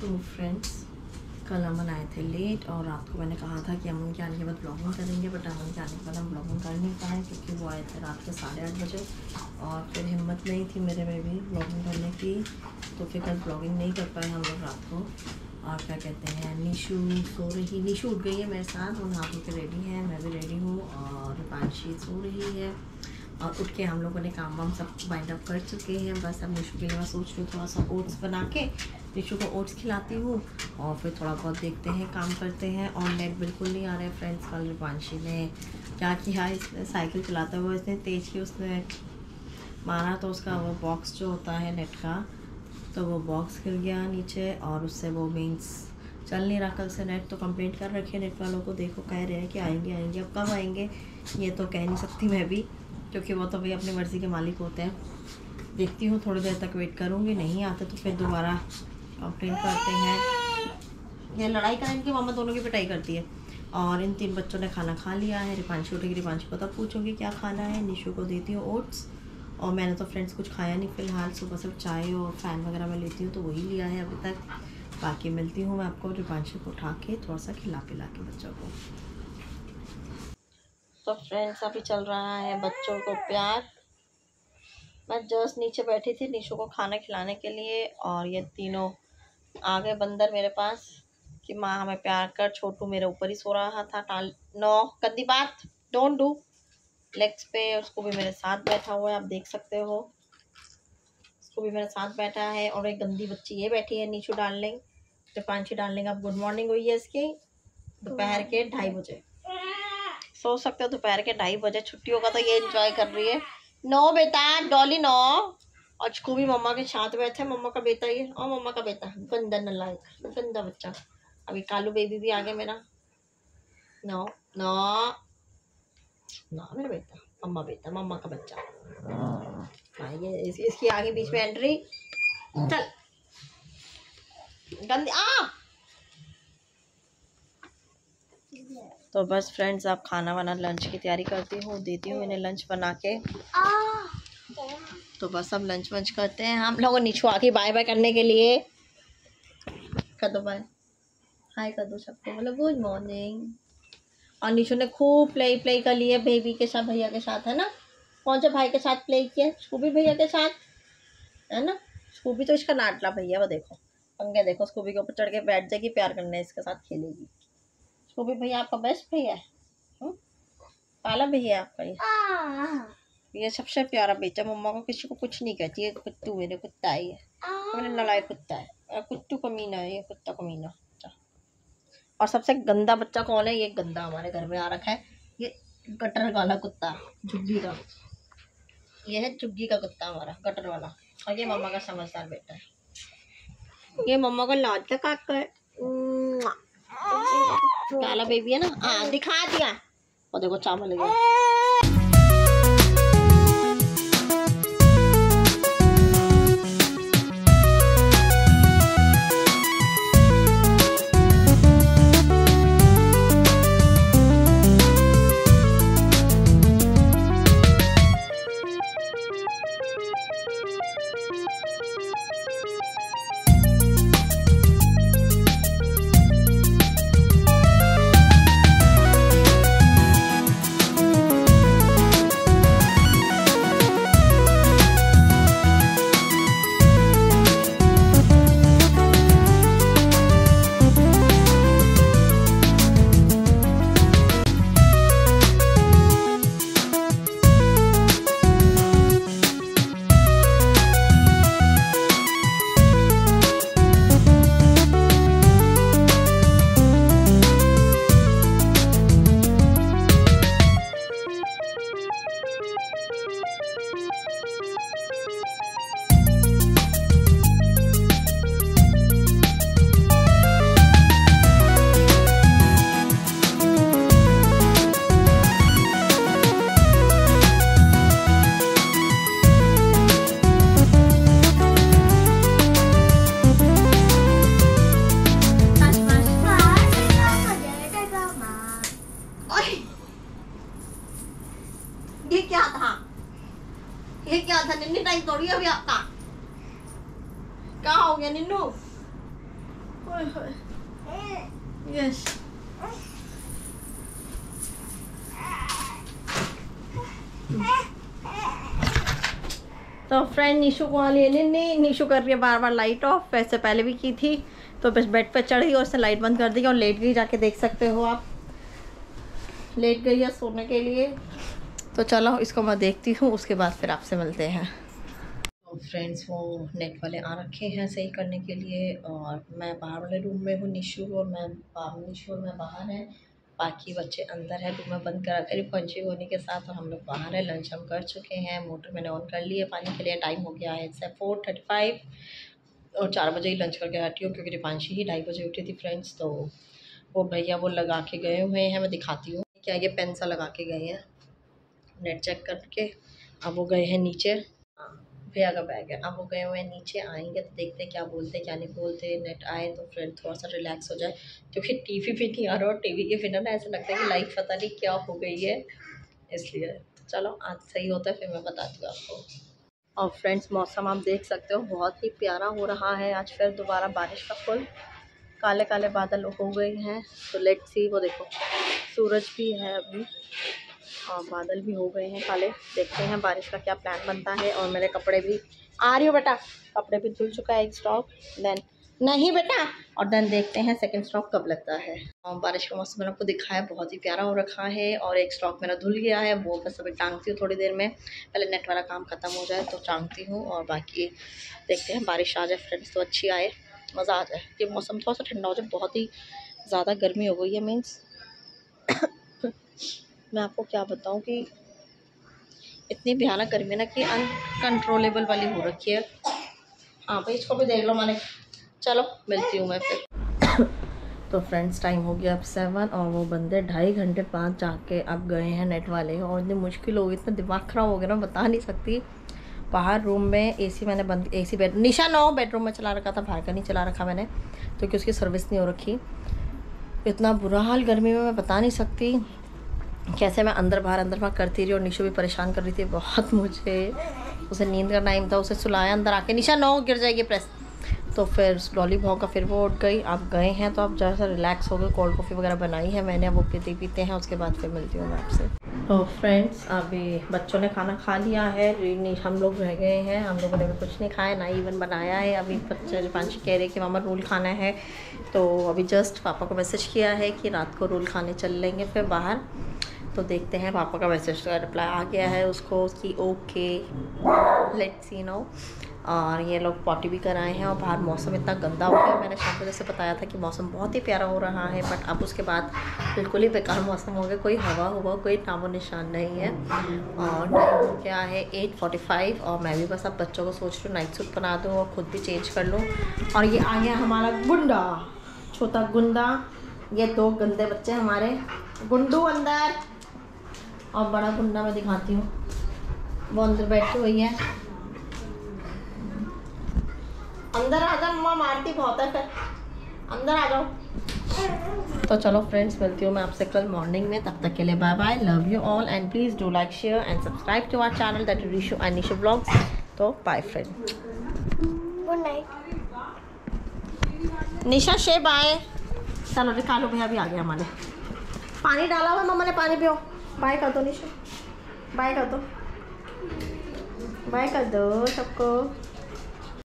तो फ्रेंड्स, कल हम आए थे लेट और रात को मैंने कहा था कि अमन के आने के बाद ब्लॉगिंग करेंगे, बट अमन के आने के बाद हम ब्लॉगिंग कर नहीं पाए क्योंकि वो आए थे रात के 8:30 बजे और फिर हिम्मत नहीं थी मेरे में भी ब्लॉगिंग करने की, तो फिर कल ब्लॉगिंग नहीं कर पाए हम लोग रात को। और क्या कहते हैं, निशु सो रही, निशु उठ गई है मेरे साथ, वो नहा के रेडी है, मैं भी रेडी हूँ और रूपांशी सो रही है। और उठ के हम लोगों ने काम वाम सब वाइंड अप कर चुके हैं। बस अब निशु के लिए मैं सोच रही हूँ थोड़ा सा ओट्स बना के निशु को ओट्स खिलाती हूँ और फिर थोड़ा बहुत देखते हैं, काम करते हैं। और नेट बिल्कुल नहीं आ रहा है फ्रेंड्स। कल रूपांशी ने क्या किया, इसने साइकिल चलाते हुए इसने तेज़ की, उसने मारा तो उसका वो बॉक्स जो होता है नेट का, तो वो बॉक्स गिर गया नीचे और उससे वो मीन्स चल नहीं रहा। कल से नेट तो कंप्लेंट कर रखी है नेट वालों को, देखो कह रहे हैं कि आएंगे आएंगे, अब कब आएंगे ये तो कह नहीं सकती मैं भी, क्योंकि वो तो भाई अपनी मर्ज़ी के मालिक होते हैं। देखती हूँ, थोड़ी देर तक वेट करूँगी, नहीं आते तो फिर दोबारा कंप्लेंट करते हैं। ये लड़ाई करें, इनकी मामा दोनों की पिटाई करती है। और इन 3 बच्चों ने खाना खा लिया है। रिपांशी उठेगी, रिपांशी को तब पूछूँगी क्या खाना है। निशु को देती हूँ ओट्स और मैंने तो फ्रेंड्स कुछ खाया नहीं फ़िलहाल, सुबह सिर्फ चाय और फ़ैन वगैरह मैं लेती हूँ तो वही लिया है अभी तक। बाकी मिलती हूँ मैं आपको रिपांशी को उठा के थोड़ा सा खिला पिला के बच्चों को। तो फ्रेंड्स, अभी चल रहा है बच्चों को प्यार। मैं जस्ट नीचे बैठी थी निशु को खाना खिलाने के लिए और ये तीनों आ गए बंदर मेरे पास कि माँ हमें प्यार कर। छोटू मेरे ऊपर ही सो रहा था, नो गंदी बात, डोंट डू। लेग्स पे उसको भी मेरे साथ बैठा हुआ है, आप देख सकते हो, उसको भी मेरे साथ बैठा है। और एक गंदी बच्ची ये बैठी है नीशु डार्लिंग, रिपांशी डार्लिंग। अब गुड मॉर्निंग हुई है इसकी दोपहर के 2:30 बजे, सो सकते हो दोपहर के 2:30 बजे। छुट्टी होगा तो ये एंजॉय कर रही है। नो बेटा डॉली नो। और उसको भी मम्मा के साथ बैठे, मम्मा का बेटा ये और मम्मा का बेटा, गंदा नलायक, गंदा बच्चा। अभी कालू बेबी भी आ गया मेरा। नो नो ना मेरा बेटा, मम्मा बेटा, मम्मा का बच्चा। ये इसकी आगे बीच में एंट्री, चल गंदी आ। तो बस फ्रेंड्स, आप खाना वाना लंच की तैयारी करती हूँ, देती हूँ इन्हें लंच बना के। तो बस अब लंच वंच करते हैं हम लोग। नीचू आके बाय बाय करने के लिए कर दो, बाय हाय कर दो सबको, बोलो गुड मॉर्निंग। और निशु ने खूब प्ले कर लिए बेबी के साथ, भैया के साथ, है ना। कौन से भाई के साथ प्ले किया? स्कूबी भैया के साथ, है ना। स्कूबी तो इसका नाटला भैया, वो देखो पंगे देखो, स्कूबी के ऊपर चढ़ के बैठ जाएगी, प्यार करने इसके साथ खेलेगी। स्कूबी भैया आपका बेस्ट भैया है, पाला भैया आपका ये सबसे प्यारा बेटा। मम्मा को किसी को कुछ नहीं कहती है। कुत्तू मेरे कुत्ता है ये, मैंने नलायक कुत्ता है, कुत्तू कमीना है ये, कुत्ता कमीना। और सबसे गंदा बच्चा कौन है? ये गंदा हमारे घर में आ रखा है, ये गटर वाला कुत्ता, झुग्गी का। ये है झुग्गी का कुत्ता हमारा, गटर वाला। और ये मम्मा का समझदार बेटा है, ये मम्मा का लाड का काका है, काला बेबी है ना। हाँ दिखा दिया, और देखो चावल गया। ये क्या था? निन्नू टाइम तोड़ी अभी आपका, क्या हो गया निन्नू? यस। तो फ्रेंड निशु को नहीं, निशु कर रही है बार बार लाइट ऑफ, वैसे पहले भी की थी। तो बस बेड पे चढ़ गई और उसने लाइट बंद कर दी और लेट गई, जाके देख सकते हो आप, लेट गई है सोने के लिए। तो चलो इसको मैं देखती हूँ, उसके बाद फिर आपसे मिलते हैं। तो फ्रेंड्स वो नेट वाले आ रखे हैं सही करने के लिए, और मैं बाहर वाले रूम में हूँ, निशु और मैं बाहर हैं, बाकी बच्चे अंदर है। रूम में बंद करा कर पंचे होने के साथ, और हम लोग बाहर है। लंच हम कर चुके हैं, मोटर मैंने ऑन कर ली है पानी के लिए। टाइम हो गया है 4:35 और 4 बजे ही लंच करके आती हूँ, क्योंकि दीपांशी ही 2:30 बजे उठी थी फ्रेंड्स। तो वो भैया वो लगा के गए हुए हैं, मैं दिखाती हूँ क्या, ये पेन सा लगा के गए हैं नेट चेक करके। अब वो गए हैं नीचे, भैया का बैग है, अब वो गए हुए हैं नीचे। आएंगे तो देखते हैं क्या बोलते हैं क्या नहीं बोलते। नेट आए तो फिर थोड़ा सा रिलैक्स हो जाए, क्योंकि टीवी भी नहीं आ रहा, और टीवी के बिना ना ऐसा लगता है कि लाइफ पता नहीं क्या हो गई है, इसलिए चलो आज सही होता है फिर मैं बताती हूँ आपको। और फ्रेंड्स मौसम आप देख सकते हो बहुत ही प्यारा हो रहा है। आज फिर दोबारा बारिश का फुल काले काले बादल हो गए हैं। तो लेट्स सी, वो देखो सूरज भी है अभी और बादल भी हो गए हैं काले। देखते हैं बारिश का क्या प्लान बनता है। और मेरे कपड़े भी, आ रही हो बेटा, कपड़े भी धुल चुका है एक स्टॉक, देन नहीं बेटा, और देन देखते हैं सेकंड स्टॉक कब लगता है। और बारिश का मौसम मैंने आपको दिखाया बहुत ही प्यारा हो रखा है, और एक स्टॉक मेरा धुल गया है, वो बस अभी टांगती हूँ थोड़ी देर में, पहले नेट वाला काम ख़त्म हो जाए तो टांगती हूँ। और बाकी देखते हैं बारिश आ जाए फ्रेंड्स तो अच्छी आए, मज़ा आ जाए, कि मौसम थोड़ा सा ठंडा हो जाए। बहुत ही ज़्यादा गर्मी हो गई है, मीन्स मैं आपको क्या बताऊं कि इतनी भयानक गर्मी ना कि अनकंट्रोलेबल वाली हो रखी है। हाँ भाई इसको भी देख लो मैंने, चलो मिलती हूँ मैं फिर। तो फ्रेंड्स टाइम हो गया अब 7, और वो बंदे 2.5 घंटे बाद जाके अब गए हैं नेट वाले। और इतनी मुश्किल हो गई, इतना दिमाग ख़राब हो गया ना, बता नहीं सकती। बाहर रूम में एसी मैंने बंद, एसी बेड निशा 9 बेडरूम में चला रखा था, बाहर का नहीं चला रखा मैंने, क्योंकि उसकी सर्विस नहीं हो रखी। इतना बुरा हाल गर्मी में मैं बता नहीं सकती कैसे मैं अंदर बाहर करती रही। और निशु भी परेशान कर रही थी बहुत मुझे, उसे नींद का टाइम था, उसे सुलाया अंदर आके, निशा 9 गिर जाएगी प्रेस। तो फिर डॉली भौंका, फिर वो उठ गई। आप गए हैं तो आप ज़रा सा रिलैक्स हो गए, कोल्ड कॉफ़ी वगैरह बनाई है मैंने, अब वो पीते हैं, उसके बाद फिर मिलती हूँ मैं आपसे। तो फ्रेंड्स अभी बच्चों ने खाना खा लिया है, हम लोग रह गए हैं, हम लोगों ने भी कुछ नहीं खाया, ना इवन बनाया है। अभी बच्चे पांच कह रहे कि मामा रोल खाना है, तो अभी जस्ट पापा को मैसेज किया है कि रात को रोल खाने चल लेंगे फिर बाहर। तो देखते हैं, पापा का मैसेज का रिप्लाई आ गया है उसको कि ओके लेट्स सी नो। और ये लोग पॉटी भी कराए हैं, और बाहर मौसम इतना गंदा हो गया। मैंने शाम को जैसे बताया था कि मौसम बहुत ही प्यारा हो रहा है, बट अब उसके बाद बिल्कुल ही बेकार मौसम हो गया, कोई हवा हुआ कोई नामो निशान नहीं है। और टाइम हो गया है 8:45, और मैं भी बस अब बच्चों को सोच रही हूँ नाइट सूट बना दूँ और ख़ुद भी चेंज कर लूँ। और ये आ गया हमारा गुंडा, छोटा गुंडा, ये 2 गंदे बच्चे हमारे, गुंडू अंदर और बड़ा गुंडा मैं दिखाती हूँ, वो अंदर बैठी हुई है। अंदर आ जाओ, मम्मा मारती बहुत है, फिर अंदर आ जाओ। तो चलो फ्रेंड्स मिलती हूँ मैं आपसे कल मॉर्निंग में, तब तक के लिए bye bye, love you all, and please do like share and subscribe to our channel that is Rishu and Nishu blogs. तो bye friend, good night Nisha, say bye. चलो निकालो, भैया भी आ गया हमारे, पानी डाला हुआ मम्मा ने, पानी पियो। बाय कर दो निशा, बाय कर दो, बाय कर दो सबको।